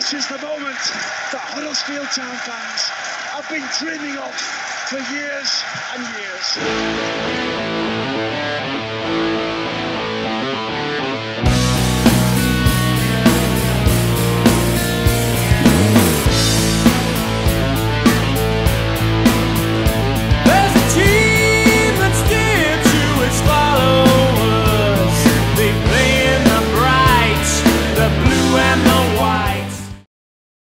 This is the moment that Huddersfield Town fans have been dreaming of for years and years.